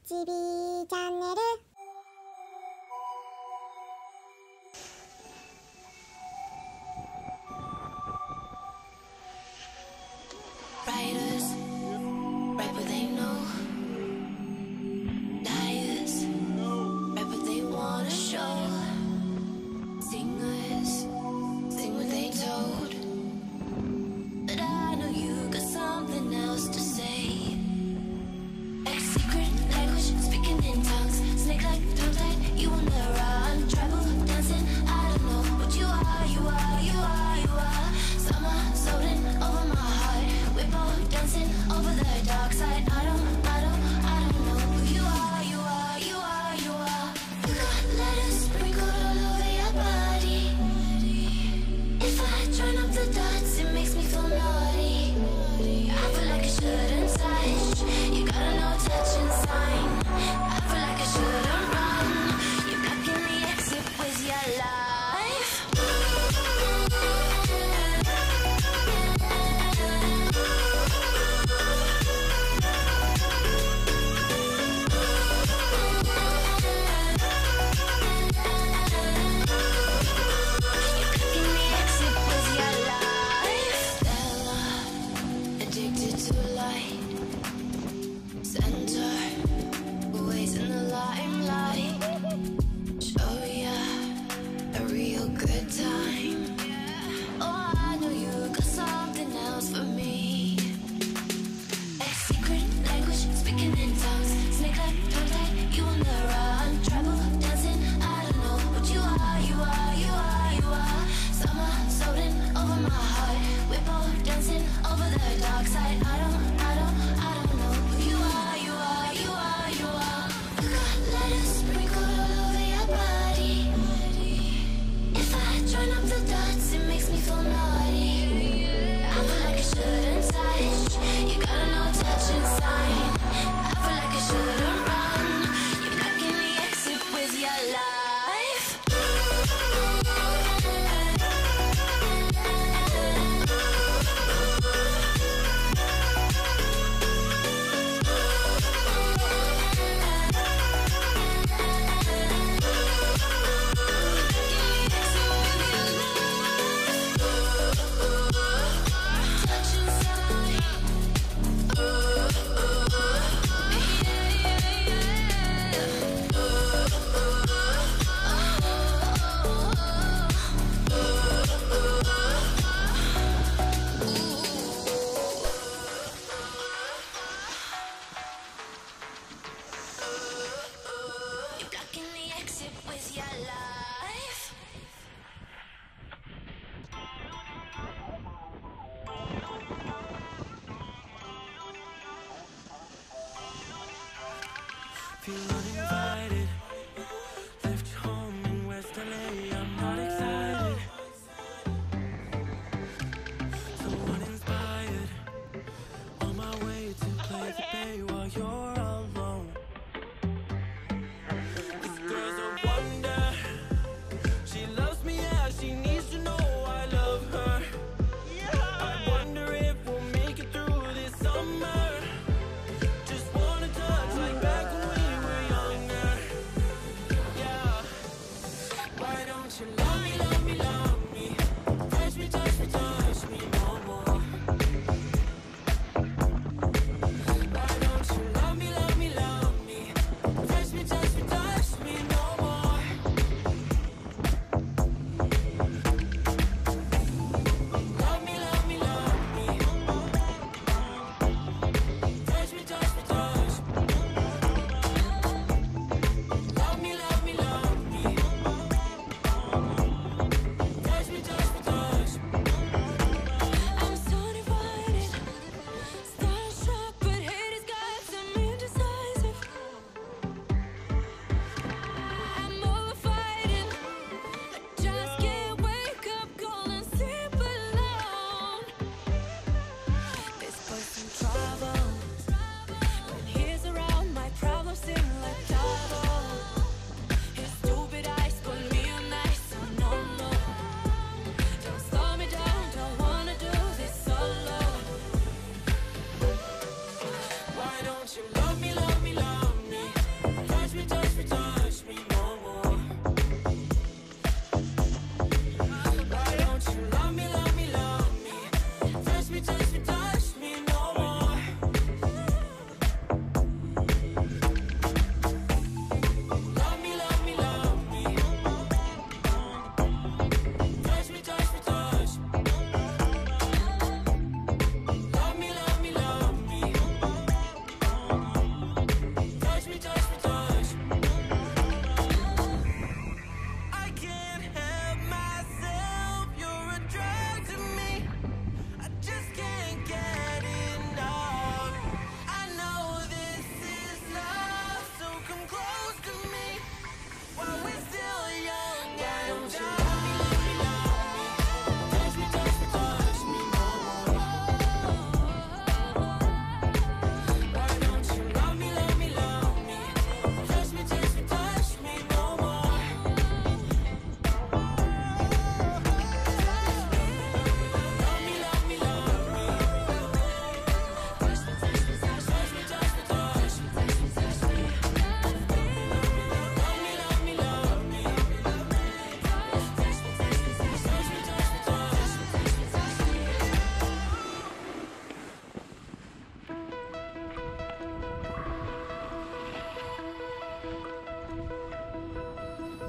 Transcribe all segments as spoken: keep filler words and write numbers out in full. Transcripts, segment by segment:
チビチャンネル。 Writers, write what they know. Liars, write what they wanna show. Singers, sing what they told. But I know you got something else to say. A secret language, speaking in tongues. Snake like tongue tied, you wanna run. Tribal dancing, I don't know what you are, you are, you are, you are. Summer floating over my heart. We're both dancing over the dark side. I don't, I don't, I don't know who you are, you are, you are, you are. You got letters sprinkled all over your body. If I join up the dots, it makes me feel naughty. I feel like I shouldn't touch. You got a no touching sign. I feel like I shouldn't run. You're blocking the exit with your life. Addicted to light, center, always in the limelight. Show ya a real good time. Oh, I know you got something else for me. A secret language, speaking in tongues. Snake like tongue tied, you on the run. Tribal dancing, I don't know what you are, you are, you are, you are. Summer floating over my heart. We're both dancing over the dark side. I don't, I don't, I don't know who you are, you are, you are, you are. You got letters sprinkled all over your body. If I join up the dots, it makes me feel naughty. I feel like I shouldn't touch. You got a no touching sign. I feel like I shouldn't run. You're blocking the exit with your life. Touching sign. You're blocking the exit with your life. Feel uninvited. Left home in West L A. I'm not excited. So uninspired. On my way to play the bay while you're alone. This girl's a wonder. She loves me, yeah. She needs to know I love her. I wonder if we'll make it through this summer. Just wanna touch like back when we were younger.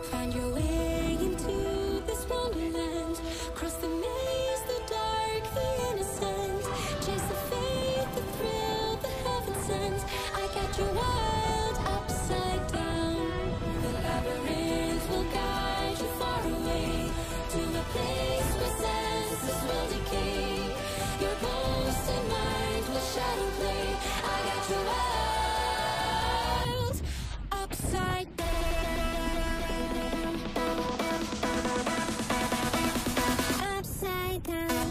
Find your way into this wonderland. Cross the maze, the dark, the innocent. Chase the faith, the thrill, the heaven sent. I got your world upside down. The labyrinth will guide you far away to a place where senses will decay. Your ghost and mind will shadow play. I got your world upside down. Upside down.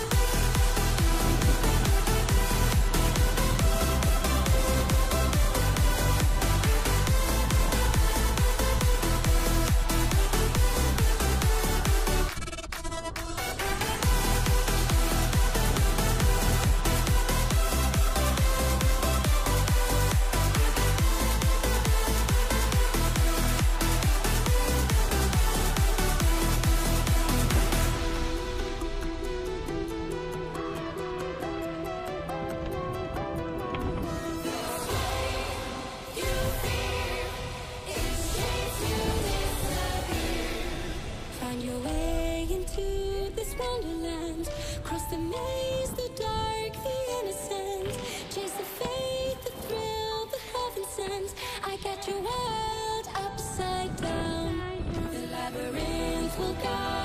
Find your way into this wonderland. Cross the maze, the dark, the innocent. Chase the faith, the thrill, the heaven sent. I got your world upside down. The labyrinth will guide